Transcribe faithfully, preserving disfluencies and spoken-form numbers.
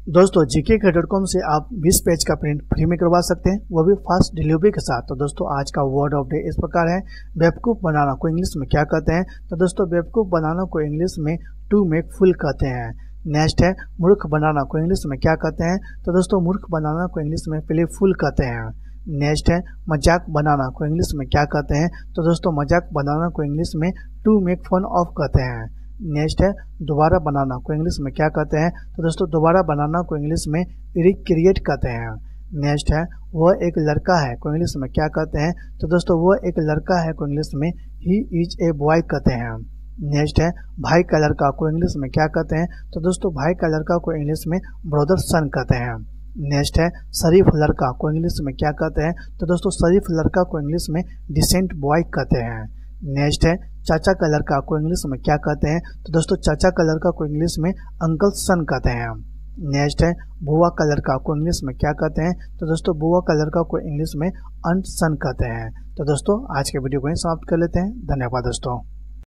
दोस्तों जीके के dot com से आप बीस पेज का प्रिंट फ्री में करवा सकते हैं, वो भी फास्ट डिलीवरी के साथ। तो दोस्तों आज का वर्ड ऑफ डे इस प्रकार है, बेवकूफ़ बनाना को इंग्लिश में क्या कहते हैं। तो दोस्तों बेवकूफ़ बनाना को इंग्लिश में टू मेक फुल कहते हैं। नेक्स्ट है मूर्ख बनाना को इंग्लिश में क्या कहते हैं। तो दोस्तों मूर्ख बनाना को इंग्लिश में प्ले फुल कहते हैं। नेक्स्ट है मजाक बनाना को इंग्लिश में क्या कहते हैं। तो दोस्तों मजाक बनाना को इंग्लिश में टू मेक फन ऑफ कहते हैं। नेक्स्ट है दोबारा बनाना को इंग्लिश में क्या कहते हैं। तो दोस्तों दोबारा बनाना को इंग्लिश में रिक्रिएट कहते हैं। नेक्स्ट है वह एक लड़का है को इंग्लिश में क्या कहते हैं। तो दोस्तों वह एक लड़का है को इंग्लिश में ही इज ए बॉय कहते हैं। नेक्स्ट है भाई का लड़का को इंग्लिश में क्या कहते हैं। तो दोस्तों भाई का लड़का को इंग्लिश में ब्रदर सन कहते हैं। नेक्स्ट है शरीफ लड़का को इंग्लिश में क्या कहते हैं। तो दोस्तों शरीफ लड़का को इंग्लिश में डिसेंट बॉय कहते हैं। नेक्स्ट है चाचा का लड़का को इंग्लिश में क्या कहते हैं। तो दोस्तों चाचा का लड़का को इंग्लिश में अंकल सन कहते हैं। नेक्स्ट है बुआ का लड़का को इंग्लिश में क्या कहते हैं। तो दोस्तों बुआ का लड़का को इंग्लिश में अंट सन कहते हैं। तो दोस्तों आज के वीडियो को ही समाप्त कर लेते हैं। धन्यवाद दोस्तों।